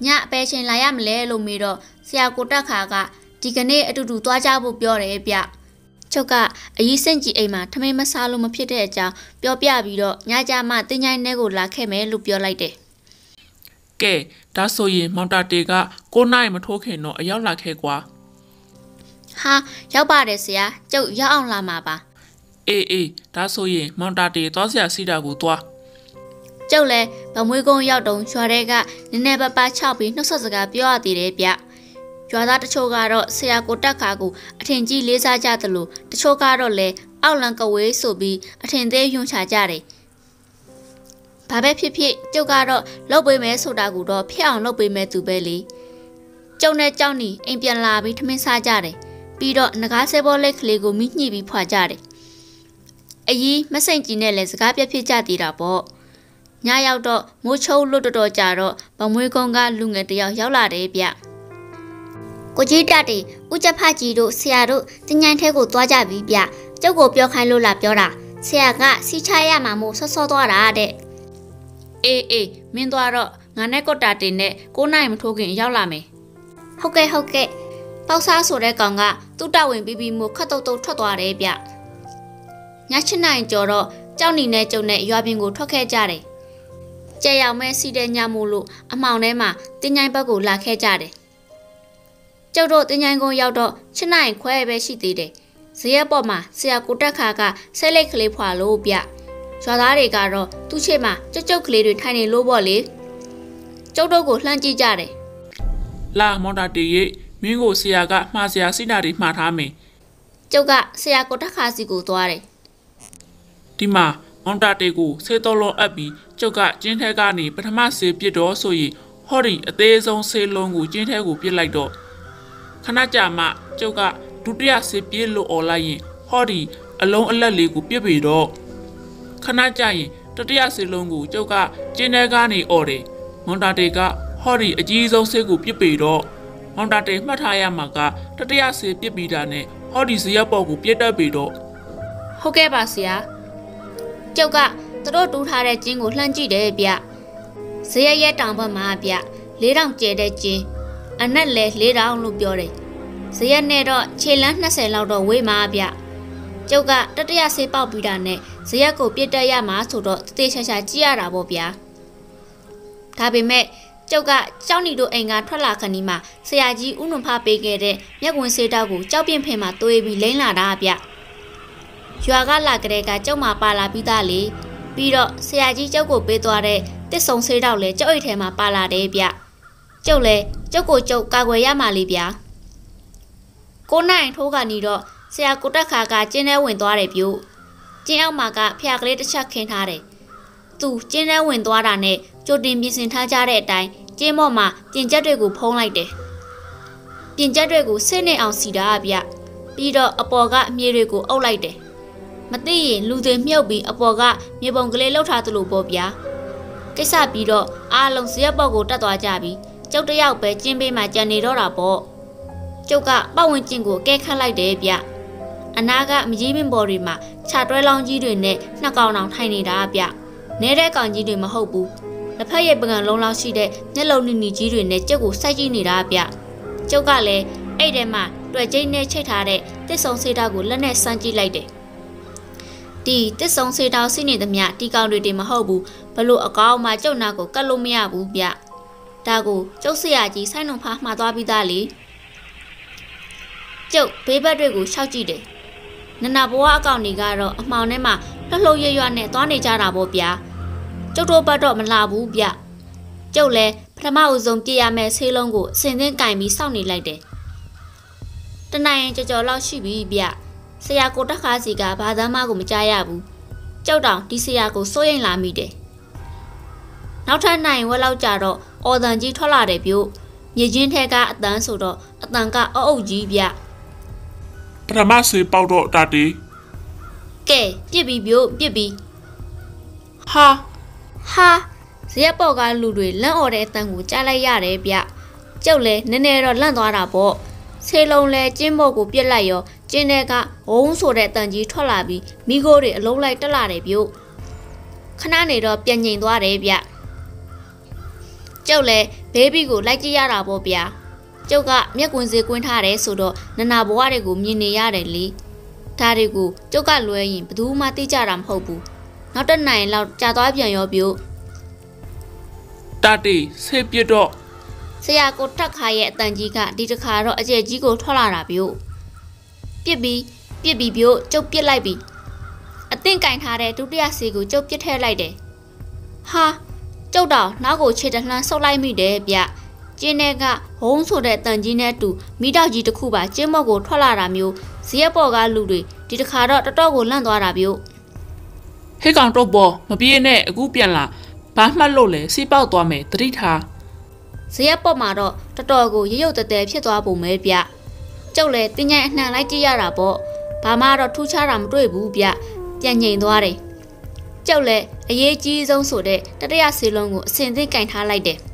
ညအပဲချင်းလာရမလဲလို့မေးတော့ဆရာကိုတက်ခါကဒီကနေ့အတူတူသွားကြဖို့ပြောတယ်ဗျကျုပ်ကအကြီးစင့်ကြီးအိမ်မှာထမင်းမစားလို့မဖြစ်တဲ့အကြောင်းပြောပြပြီးတော့ညကြမှတင်းချိုင်းထဲကိုလာခဲ့မယ်လို့ပြောလိုက်တယ်ကဲဒါဆိုရင်မောင်တာတေက9 နာရီမထိုးခင်တော့အရောက်လာခဲ့ကွာဟာရောက်ပါတယ်ဆရာကျုပ်ရောက်အောင်လာမှာပါအေးဒါဆိုရင်မောင်တာတေသွားဆရာစီတာကိုသွားကျုပ်လည်းဗမွေးကုန်းရောက်တုံရွာတွေကနည်းနည်းပါးပါးချောက်ပြီးနှုတ်ဆက်စကားပြောရသေးတယ်ဗျရွာသားတချို့ကတော့ဆရာကိုတက်ခါကိုအထင်ကြီးလေးစားကြသလိုတချို့ကတော့လည်းအောက်လံကဝေးဆိုပြီးအထင်သေးယွန်းချကြတယ်ဘာပဲဖြစ်ဖြစ်ကျုပ်ကတော့လှုပ်ပေးမယ်ဆိုတာကိုတော့ဖျက်အောင်လှုပ်ပေးမယ်သူပဲလေကျုပ်နဲ့ကြောက်နေအိမ်ပြန်လာပြီးထမင်းစားကြတယ်ပြီးတော့ငကားဆဲဘောလက်ကလေးကိုမိညှိပြီးဖွာကြတယ်အကြီးမစိမ့်ကြီးနဲ့လည်းစကားပြဖြစ်ကြသေးတာပေါ့ညရောက်တော့မိုးချုံလွတ်တော်ကြတော့ဗမွေးကုန်းကလူငယ်တယောက်ရောက်လာတယ်ဗျကိုကြီးတက်တီဦးချက်ဖကြီးတို့ဆရာတို့တင်ញိုင်းထဲကိုသွားကြပြီဗျကျုပ်ကိုပြောခိုင်းလို့လာပြောတာဆရာကစီချရမှာမို့ဆော့ဆော့သွားတာတဲ့အေးမင်းသွားတော့ငါနဲ့ကော့တာတင်နဲ့9 နာရီမထိုးခင်ရောက်လာမယ်ဟုတ်ကဲ့ပေါက်စားဆိုတဲ့ကောင်ကသူ့တဝင်ပြီးမို့ခတ်တုတ်ထွက်သွားတယ်ဗျည7 နာရီကျော်တော့ကြောက်နေနဲ့ကျုံနဲ့ရွာပြင်ကိုထွက်ခဲ့ကြတယ်ကြဲရောက်မဲ့စီတဲ့ညမို့လို့အမှောင်ထဲမှာတင်ញိုင်းဘက်ကိုလာခဲ့ကြတယ်ကျုပ်တို့တင်ញိုင်းကုန်းရောက်တော့7 နာရီခွဲပဲရှိသေးတယ်ဇရက်ပေါ်မှာဆရာကိုတက်ခါကဆဲလိတ်ကလေးဖွာလို့ဗျရွာသားတွေကတော့သူ့ချေမှာကြုတ်ကလေးတွေထိုင်နေလို့ပေါ့လေကျုပ်တို့ကိုလှမ်းကြည့်ကြတယ်လာမောင်တာတေရဲ့မင်းကိုဆရာကမှားဆရာစိတာတွေမှားထားမယ်ကျုပ်ကဆရာကိုတက်ခါစီကိုသွားတယ်ဒီမှာမောင်တာတေကိုဆေးတော်လုံးအပ်ပြီးကျုပ်ကကျင်းထဲကနေပထမဆေးပစ်တော့ဆိုရင်ဟောဒီအသေးဆုံးဆေးလုံးကိုကျင်းထဲကိုပစ်လိုက်တော့ခဏကြာမှကျုပ်ကဒုတိယဆေးပြစ်လို့អော်လိုက်ရင်ဟောဒီအလုံးအလက်လေးကိုပြစ်ပြီးတော့ခဏကြာရင်တတိယဆေးလုံးကိုကျုပ်ကကျင်းထဲကနေអော်တယ်မောင်တာတေကဟောဒီအကြီးဆုံးဆေးကိုပြစ်ပြီးတော့မောင်တာတေမှတ်ထားရမှာကတတိယဆေးပြစ်ပြီးတာနဲ့ဟောဒီဇရက်ပေါ်ကိုပြစ်တတ်ပြီးတော့ဟုတ်ကဲ့ပါဆရာကျုပ်ကသူတို့တူးထားတဲ့ကျင်းကိုလှမ်းကြည့်တယ်ဗျဇရက်ရဲ့တောင်ဘက်မှာဗျ4000ကျဲတဲ့ကျင်းအနက်လဲ4000လို့ပြောတယ်ဇရက်နဲ့တော့ခြေလန်း20လောက်တော့ဝေးမှာဗျကျုပ်ကတတိယဆေးပေါက်ပြီးတာနဲ့ဇရက်ကိုပြစ်တက်ရမှာဆိုတော့တေးချာချာကြည့်ရတာပေါ့ဗျာဒါပေမဲ့ကျုပ်ကကြောက်နီတို့အိမ်ကထွက်လာခဏီမှာဆရာကြီးဦးနုံဖပေးခဲ့တဲ့မျက်ဝင်ဆေးတောက်ကိုကြောက်ပြင်းဖင်မှာသွေးပြီးလိမ့်လာတာဗျရွာကလာကြတဲ့ကကျုပ်မှာပါလာပြီးသားလေပြီးတော့ဆရာကြီးကျုပ်ကိုပေးသွားတဲ့တစ်ဆုံဆေးတောက်လည်းကျုပ်အိတ်ထဲမှာပါလာတယ်ဗျကျုပ်လည်းကျုပ်ကိုကျုပ်ကာကွယ်ရမှာလေဗျာ9 နာရီထိုးကနေတော့ဆရာကိုတက်ခါကကျင်းထဲဝင်သွားတယ်ပြို့ကျင်းအောက်မှာကဖျာကလေးတစ်ချက်ခင်းထားတယ်သူကျင်းထဲဝင်သွားတာနဲ့ကြိုတင်ပြင်ဆင်ထားကြတဲ့အတိုင်းကျင်းမော့မှာပြင်ချက်တွေကိုဖုံးလိုက်တယ်ပြင်ချက်တွေကိုဆင်းနေအောင်စီတာဗျပြီးတော့အပေါ်ကအမြေတွေကိုအုပ်လိုက်တယ်မသိရင်လူတွေမြုပ်ပြီးအပေါ်ကမြေပုံကလေးလှုပ်ထားသလိုပေါ့ဗျာကိစ္စပြီးတော့အားလုံးဇရက်ပေါ်ကိုတက်သွားကြပြီးကျုပ်တယောက်ပဲကျင်းပေးမှကြံနေတော့တာပေါ့ကျုပ်ကပတ်ဝန်းကျင်ကိုကဲခတ်လိုက်တယ်ဗျအနာကမကြီးပင်ပေါ်တွေမှာခြာတွဲလောင်းကြီးတွေနဲ့နှစ်ကောင်တောင်ထိုင်နေတာဗျနေတဲ့ကောင်ကြီးတွေမဟုတ်ဘူးလက်ဖက်ရည်ပကံလုံးလောက်ရှိတဲ့မျက်လုံးနီကြီးတွေနဲ့ကျုပ်ကိုစိုက်ကြည့်နေတာဗျကျုပ်ကလည်းအဲ့ထဲမှာတွေ့ကျိန်းနဲ့ချိတ်ထားတဲ့တစ်ဆုံဆေးတောက်ကိုလက်နဲ့စမ်းကြည့်လိုက်တယ်ဒီတစ်ဆုံဆေးတောက်စီးနေသမျှတီကောင်တွေတင်မဟုတ်ဘူးဘလို့အကောင်းမှကျုပ်နာကိုကတ်လို့မရဘူးဗျဒါကိုကျုပ်ဆရာကြီးဆိုင်းနှုံဖားမှားသွားပြီးသားလေကျုပ်ဘေးဘက်တွေကိုရှောက်ကြည့်တယ်နနဘွားအကောင်တွေကတော့အမှောင်ထဲမှာလှလှရွရွနဲ့သွားနေကြတာပေါ့ဗျာကျုပ်တို့ဘက်တော့မလာဘူးဗျကျုပ်လည်းပထမအဦးဆုံးပြည့်ရမယ့်ဆေးလုံးကိုအစင်သင်းကင်ပြီးစောင့်နေလိုက်တယ်တနင်္ဂနွေကြော်လောက်ရှိပြီဗျဆရာကိုတက်ခါစီကဘာသာမှကိုမကြားရဘူးကြောက်တောင်ဒီဆရာကိုစိုးရိမ်လာမိတယ်နောက်ထပ်နိုင်ဝက်လောက်ကြာတော့အော်တန်ကြီးထွက်လာတယ်ပြို့မြေချင်းထဲကအတန်းဆိုတော့အတန်ကအုပ်ကြီးဗျပထမဆေးပေါက်တော့တာတီကဲပြစ်ပြီးပြို့ပြစ်ပြီးဟာဇရက်ပေါ်ကလူတွေလန့်អော်တဲ့အတန်ကိုကြားလိုက်ရတယ်ဗျကျုပ်လည်းနည်းနည်းတော့လန့်သွားတာပေါ့ဆေးလုံးလဲကျင်းဘော့ကိုပြစ်လိုက်ရောကျင်းတဲ့ကဝုန်းဆိုတဲ့အတန်ကြီးထွက်လာပြီးမိခိုးတွေအလုံးလိုက်တက်လာတယ်ပြို့ခဏနေတော့ပြန်ငြိမ်သွားတယ်ဗျကျုပ်လည်းဘေးဘီကိုလိုက်ကြည့်ရတာပေါ့ဗျာကျုပ်ကမျက်ကွင်းစေးကွင်းထားတယ်ဆိုတော့နနာဘဝတွေကိုမြင်နေရတယ်လေဒါတွေကိုကျုပ်ကလွဲရင်ဘယ်သူမှသိကြတာမဟုတ်ဘူးနောက်တစ်နိုင်လောက်ကြာသွားပြန်ရောပြို့တတေဆေးပြတော့ဆရာကိုတက်ခါရဲ့အတန်ကြီးကဒီတစ်ခါတော့အကျယ်ကြီးကိုထွက်လာတာပြို့ပြစ်ပြီးပြို့ကျုပ်ပြစ်လိုက်ပြီအသင့်ကင်ထားတဲ့ဒုတိယစီကိုကျုပ်ပြစ်ထည့်လိုက်တယ်ဟာကျုပ်တော့နောက်ကိုခြေတလှမ်းဆုပ်လိုက်မိတယ်ဗျကျင်းတဲ့ကဘုံဆိုတဲ့တန်ကြီးနဲ့အတူမိတောက်ကြီးတစ်ခုပါကျင်းမော့ကိုထွက်လာတာမျိုးဇရက်ပေါ်ကလူတွေဒီတစ်ခါတော့တော်တော်ကိုလန့်သွားတာပြို့ဟဲ့ကောင်တော့ပေါ်မပြေးနဲ့အခုပြန်လာဘာမှတ်လို့လဲစီးပေါက်သွားမယ်တတိထားဇရက်ပေါ်မှာတော့တော်တော်ကိုရုပ်တဲဖြစ်သွားပုံပဲဗျကျုပ်လည်းတင်းញိုင်အနှံလိုက်ကြည့်ရတာပေါ့ဘာမှတော့ထူးခြားတာမတွေ့ဘူးဗျပြန်ငြိမ်သွားတယ်ကျုပ်လည်းအရေးကြီးဆုံးဆိုတဲ့တတိယစီလုံးကိုအစင်သိကင်ထားလိုက်တယ်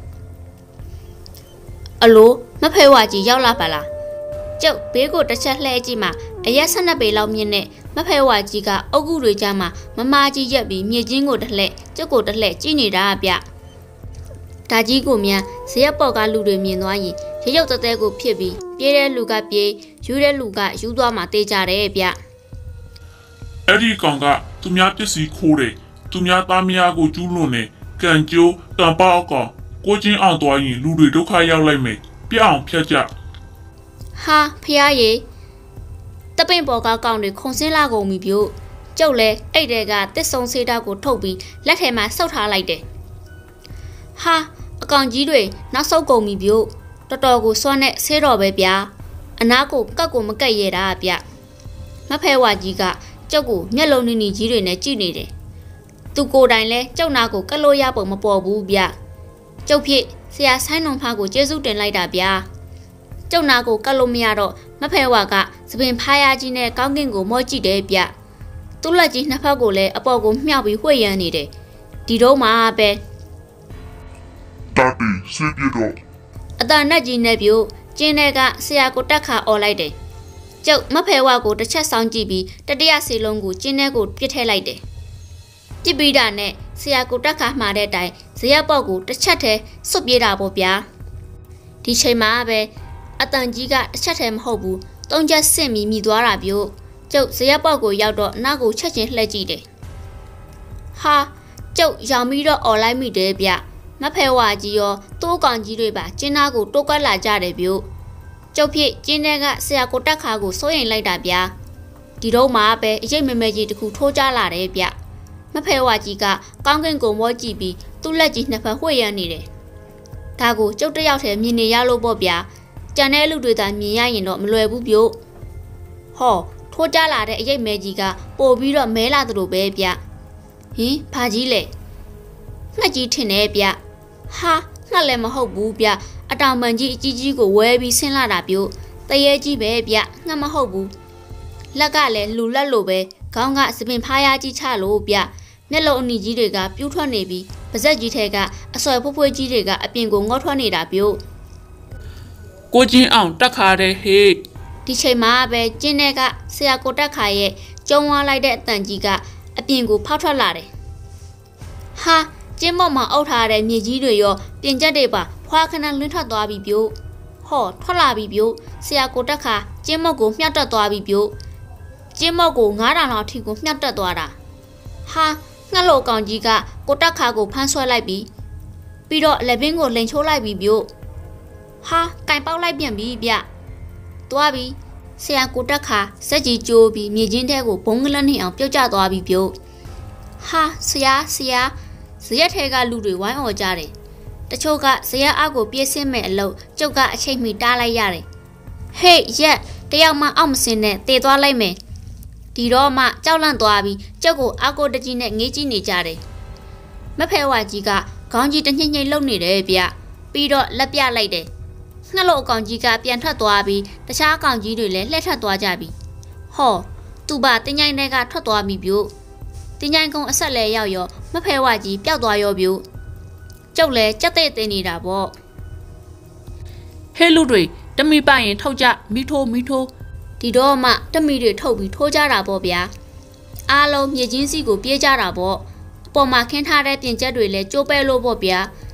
အလိုမဖဲဝါကြီးရောက်လာပါလားကျုပ်ဘေးကိုတစ်ချက်လှဲကြည့်မှအရက်12ပေလောက်မြင့်နဲ့မဖဲဝါကြီးကအုတ်ဂုတွေကြားမှာမမကြီးရက်ပြီးမြေချင်းကိုတစ်လှဲကျုပ်ကိုတစ်လှဲကြည့်နေတာဗျဒါကြီးကိုမြန်ဇရက်ပေါ်ကလူတွေမြင်သွားရင်ရုပ်တဲကိုဖြစ်ပြီးပြေးတဲ့လူကပြေးယူတဲ့လူကယူသွားမှတေးကြတယ်ဗျအဲ့ဒီကောင်ကသူများပစ္စည်းခိုးတယ်သူများသားမယားကိုကျူးလွန်တယ်ကန်ကျိုးတန်ပေါက်ကောင်ကိုချင်းအောင်သွားရင်လူတွေဒုက္ခရောက်လိုက်မယ်ပြအောင်ဖြတ်ကြဟာဖျားရေတပင့်ပေါ်ကကောင်တွေခုံစင်းလာကုန်ပြီပြို့ကျုပ်လဲအဲ့တဲကတစ်ဆုံဆေးတောက်ကိုထုတ်ပြီးလက်ထဲမှာဆုပ်ထားလိုက်တယ်ဟာအကောင်ကြီးတွေနောက်ဆုပ်ကုန်ပြီပြို့တော်တော်ကိုစွမ်းနဲ့ဆေးတော်ပဲဗျာအနာကိုကတ်ကိုမကက်ရတာဗျမဖဲဝါကြီးကကျုပ်ကိုမျက်လုံးနီကြီးတွေနဲ့ကြည့်နေတယ်သူကိုယ်တိုင်လဲကျုပ်နာကိုကက်လို့ရပုံမပေါ်ဘူးဗျကျုပ်ဖြစ်ဆရာဆိုင်းနှုံဖားကိုကျေးဇူးတင်လိုက်တာဗျာကျုပ်နာကိုကက်လို့မရတော့မဖဲဝါကသပင်ဖားရကြီးနဲ့ကောင်းကင်ကိုမော့ကြည့်တယ်ဗျသူ့လက်ကြီးနှစ်ဖက်ကိုလည်းအပေါ်ကိုမြှောက်ပြီးဝှေ့ရမ်းနေတယ်ဒီတော့မှပဲတာတီဆေးပြတော့အတန်နဲ့ကြီးနဲ့ပြို့ကျင်းတဲ့ကဆရာကိုတက်ခါអော်လိုက်တယ်ကျုပ်မဖဲဝါကိုတစ်ချက်ဆောင်ကြည့်ပြီးတတိယစီလုံးကိုကျင်းတဲ့ကိုပြစ်ထည့်လိုက်တယ်ပြစ်ပြီးတာနဲ့ဆရာကိုတက်ခါမှာတဲ့အတိုင်းဇရက်ပေါက်ကိုတစ်ချက်တည်းစွတ်ပြေးတာပေါ့ဗျာဒီချိန်မှာပဲအတန်ကြီးကတစ်ချက်တည်းမဟုတ်ဘူးသုံးချက်ဆင့်မိသွားတာပြို့ကျုပ်ဇရက်ပေါက်ကိုရောက်တော့နောက်ကိုချက်ချင်းလှည့်ကြည့်တယ်ဟာကျုပ်ရောင်ပြီးတော့អော်လိုက်မိတယ်ဗျမဖဲဝါကြီးရောတိုးကောင်ကြီးတွေပါကျင်းသားကိုတိုးကွက်လာကြတယ်ပြို့ကျုပ်ဖြစ်ကျင်းတဲ့ကဆရာကိုတက်ခါကိုစိုးရင်လိုက်တာဗျာဒီတော့မှပဲအရေးမမဲကြီးတခုထိုးကြလာတယ်ဗျမဖဲဝါကြီးကကောင်းကင်ကိုမောကြည့်ပြီးသူ့လက်ကြီးနှစ်ဖက်ဝှေ့ရမ်းနေတယ်ဒါကိုကျုပ်တယောက်တည်းမြင်နေရလို့ပေါ့ဗျာကြံတဲ့လူတွေသာမြင်ရရင်တော့မလွယ်ဘူးပြို့ဟောထိုးကြလာတဲ့အရေးမဲကြီးကပို့ပြီးတော့မဲလာသလိုပဲဗျဟင်ဘာကြီးလဲငှက်ကြီးထင်တယ်ဗျဟာငှက်လည်းမဟုတ်ဘူးဗျအတောင်ပံကြီးအကြီးကြီးကိုဝဲပြီးဆင်းလာတာပြို့တရေကြီးပဲဗျငှက်မဟုတ်ဘူးလက်ကလည်းလူလက်လိုပဲခေါင်းကစပင်ဖားရကြီးချလို့ဗျမျက်လုံးအနီကြီးတွေကပြူးထွက်နေပြီးပါဇက်ကြီးထဲကအဆွဲဖွေးကြီးတွေကအပြင်ကိုငေါထွက်နေတာပြို့ကိုချင်းအောင်တက်ခါတဲ့ဟေ့ဒီချိန်မှာပဲကျင်းတဲ့ကဆရာကိုတက်ခါရဲ့ကျုံဝါလိုက်တဲ့အတန်ကြီးကအပြင်ကိုဖောက်ထွက်လာတယ်ဟာကျင်းမော့မှာအုပ်ထားတဲ့မြေကြီးတွေရောပြင်ကျက်တွေပါဖွာခဏလွင့်ထွက်သွားပြီပြို့ဟောထွက်လာပြီပြို့ဆရာကိုတက်ခါကျင်းမော့ကိုမြှောက်တက်သွားပြီပြို့ကျင်းမော့ကို9000လောက်ထိကိုမြှောက်တက်သွားတာဟာငှက်လိုကောင်ကြီးကကိုတက်ခါကိုဖမ်းဆွဲလိုက်ပြီးတော့လက်ပင်ကိုလိန်ချိုးလိုက်ပြီးပြို့ဟာကင်ပေါက်လိုက်ပြန်ပြီဗျသွားပြီဆရာကိုတက်ခါစက်ကြီးကျိုးပြီးမြေချင်းထဲကိုဘုံကလန်းနှင်အောင်ပြုတ်ကျသွားပြီပြို့ဟာဆရာဇရက်ထဲကလူတွေဝိုင်းអော်ကြတယ်တချို့ကဇရက်အောက်ကိုပြေးဆင်းမဲ့အလုပ်ကျုပ်ကအချိန်မီတားလိုက်ရတယ်ဟေ့ရက်တယောက်မှအောက်မစင်းနဲ့တေသွားလိုက်မယ်ဒီတော့မှကြောက်လန့်သွားပြီးကျုပ်ကိုအောက်ကိုတကြီးနဲ့ငေးကြည့်နေကြတယ်မဖဲဝါကြီးကခေါင်းကြီးတညှိ့လှုပ်နေတယ်ဗျပြီးတော့လက်ပြလိုက်တယ်ငှက်လို့အကောင်ကြီးကပြန်ထွက်သွားပြီးတခြားအကောင်ကြီးတွေလည်းလှည့်ထွက်သွားကြပြီဟောသူ့ဘာတင်းញိုင်းတွေကထွက်သွားပြီပြို့တင်းញိုင်းကုန်းအဆက်လဲရောက်ရောမဖဲဝါကြီးပျောက်သွားရောပြို့ကျုပ်လည်းကြက်တဲ့တင်နေတာပေါ့ဟဲလူတွေတမိပိုင်ရင်ထုတ်ကြမိထိုးဒီတော့မှတမိတွေထုတ်ပြီးထိုးကြတာပေါ့ဗျာအားလုံးမြေချင်းစီကိုပြေးကြတာပေါ့အပေါ်မှာခင်းထားတဲ့ပြင်ကျက်တွေလည်းကျိုးပဲလို့ပေါ့ဗျာ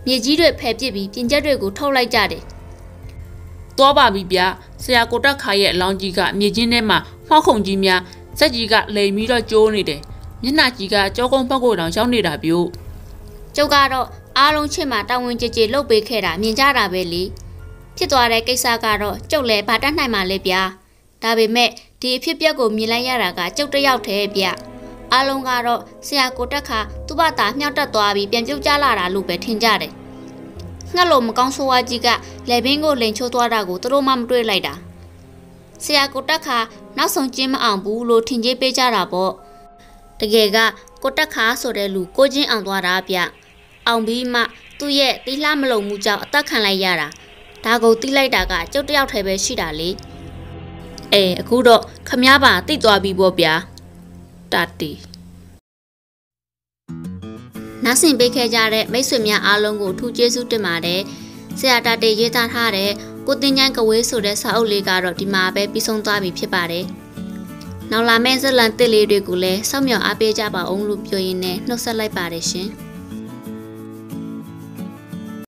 မြေကြီးတွေဖယ်ပစ်ပြီးပြင်ချက်တွေကိုထုတ်လိုက်ကြတယ်သွားပါပြီဗျာဆရာကိုတက်ခါရဲ့အလောင်းကြီးကမြေချင်းထဲမှာမှောက်ခုံကြီးများစက်ကြီးကလိမ်ပြီးတော့ကျိုးနေတယ်မျက်နှာကြီးကကြောကုန်းဖက်ကိုတောင်ရောက်နေတာပြို့ကျုပ်ကတော့အားလုံးချစ်မှတာဝန်ကြည်လှုပ်ပေးခဲ့တာမြင်ကြတာပဲလေဖြစ်သွားတဲ့ကိစ္စကတော့ကျုပ်လည်းဗာတတ်နိုင်မှလေဗျာဒါပေမဲ့ဒီအဖြစ်ပြက်ကိုမြင်လိုက်ရတာကကျုပ်တစ်ယောက်တည်းဗျအားလုံးကတော့ဆရာကိုတက်ခါသူ့ဘာသာမြောက်တက်သွားပြီးပြန်ပြုတ်ကျလာတာလို့ပဲထင်ကြတယ်ငှက်လို့မကောင်းဆိုးဝါးကြီးကလေဘင်းကိုလိန်ချိုးသွားတာကိုသူတို့မှမတွေ့လိုက်တာဆရာကိုတက်ခါနောက်ဆုံးကျင်းမအောင်ဘူးလို့ထင်ကြေးပေးကြတာပေါ့တကယ်ကကိုတက်ခါဆိုတဲ့လူကိုချင်းအောင်သွားတာဗျအောင်ပြီးမှသူ့ရဲ့တီးလှမလုံမှုကြောင့်အသက်ခံလိုက်ရတာဒါကိုတီးလိုက်တာကကျုပ်တယောက်တည်းပဲရှိတာလေအခုတော့ခမားပါတိတ်သွားပြီပေါ့ဗျာတာတီနားဆင်ပေးခဲ့ကြတဲ့မိတ်ဆွေများအားလုံးကိုထူးကျေးဇူးတင်ပါတယ်ဆရာတာတီရေးသားထားတဲ့ကိုတင်ချိုင်းကဝေးဆိုတဲ့စာအုပ်လေးကတော့ဒီမှာပဲပြီးဆုံးသွားပြီဖြစ်ပါတယ်နောက်လာမယ့်ဇလန်တစ်လေးတွေကိုလည်းစောင့်မျှော်အားပေးကြပါအောင်လို့ပြောရင်းနဲ့နှုတ်ဆက်လိုက်ပါတယ်ရှင်